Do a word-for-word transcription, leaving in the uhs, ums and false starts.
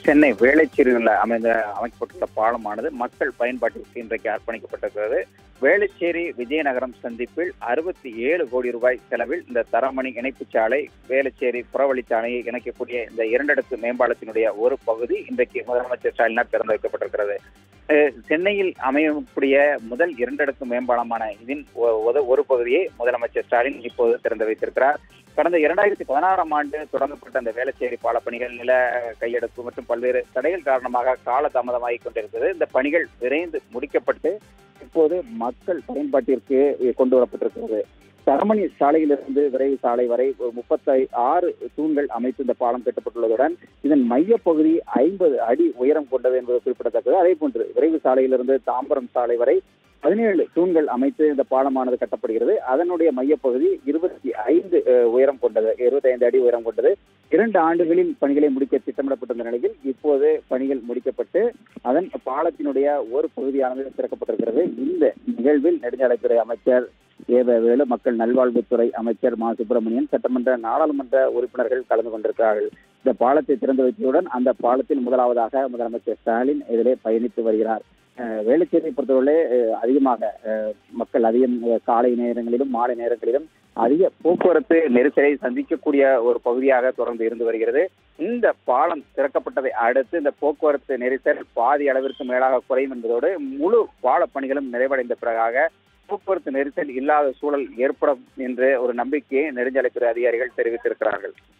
சென்னை வேளச்சேரியில் அமைந்த அமைக்கப்பட்டுள்ள பாலமானது மக்கள் பயன்பாட்டிற்கு இன்றைக்கு அர்ப்பணிக்கப்பட்டிருக்கிறது. வேளச்சேரி விஜயநகரம் சந்திப்பில் அறுபத்தி ஏழு கோடி ரூபாய் செலவில் இந்த தரமணி இணைப்பு சாலை வேளச்சேரி புறவழிச்சாலையை இணைக்கக்கூடிய இந்த இரண்டடுக்கு மேம்பாலத்தினுடைய ஒரு பகுதி இன்றைக்கு முதலமைச்சர் ஸ்டாலினால் திறந்து வைக்கப்பட்டிருக்கிறது. சென்னையில் அமையக்கூடிய முதல் இரண்டடுக்கு மேம்பாலமான இதன் ஒரு பகுதியை முதலமைச்சர் ஸ்டாலின் இப்போது திறந்து வைத்திருக்கிறார். கடந்த இரண்டாயிரத்தி பதினாறாம் ஆண்டு தொடங்கப்பட்ட அந்த வேளச்சேரி பால பணிகள் நில கையெடுப்பு மற்றும் பல்வேறு தடைகள் காரணமாக கால தாமதமாகிக் கொண்டிருக்கிறது. இந்த பணிகள் விரைந்து முடிக்கப்பட்டு இப்போது மக்கள் பயன்பாட்டிற்கு கொண்டு வரப்பட்டிருக்கிறது. தரமணி சாலையிலிருந்து விரைவு சாலை வரை முப்பத்தி ஆறு தூண்கள் அமைத்து இந்த பாலம் கட்டப்பட்டுள்ளதுடன் இதன் மைய பகுதி ஐம்பது அடி உயரம் கொண்டது என்பது குறிப்பிடத்தக்கது. அதே போன்று விரைவு சாலையிலிருந்து தாம்பரம் சாலை வரை பதினேழு தூண்கள் அமைத்து இந்த பாலமானது கட்டப்படுகிறது. அதனுடைய மையப்பகுதி இருபத்தி ஐந்து உயரம் கொண்டது இருபத்தி ஐந்து அடி உயரம் கொண்டது. இரண்டு ஆண்டுகளில் பணிகளை முடிக்க திட்டமிடப்பட்டிருந்த நிலையில் இப்போது பணிகள் முடிக்கப்பட்டு அதன் பாலத்தினுடைய ஒரு பகுதியானது திறக்கப்பட்டிருக்கிறது. இந்த நிகழ்வில் நெடுஞ்சாலைத்துறை அமைச்சர் ஏவேலு, மக்கள் நல்வாழ்வுத்துறை அமைச்சர் மா சுப்பிரமணியன், சட்டமன்ற நாடாளுமன்ற உறுப்பினர்கள் கலந்து கொண்டிருக்கிறார்கள். இந்த பாலத்தை திறந்து வைத்ததுடன் அந்த பாலத்தில் முதலாவதாக முதலமைச்சர் ஸ்டாலின் இதிலே பயணித்து வருகிறார். வேளச்சேரியை பொறுத்தவரை அதிகமாக மக்கள் அதிகம் காலை நேரங்களிலும் மாலை நேரங்களிலும் அதிக போக்குவரத்து நெரிசலை சந்திக்கக்கூடிய ஒரு பகுதியாக தொடர்ந்து இருந்து வருகிறது. இந்த பாலம் திறக்கப்பட்டதை அடுத்து இந்த போக்குவரத்து நெரிசல் பாதி அளவிற்கு மேலாக குறையும் என்பதோடு முழு பால பணிகளும் நிறைவடைந்த பிறகாக போக்குவரத்து நெரிசல் இல்லாத சூழல் ஏற்படும் என்று ஒரு நம்பிக்கையை நெடுஞ்சாலைத்துறை அதிகாரிகள் தெரிவித்திருக்கிறார்கள்.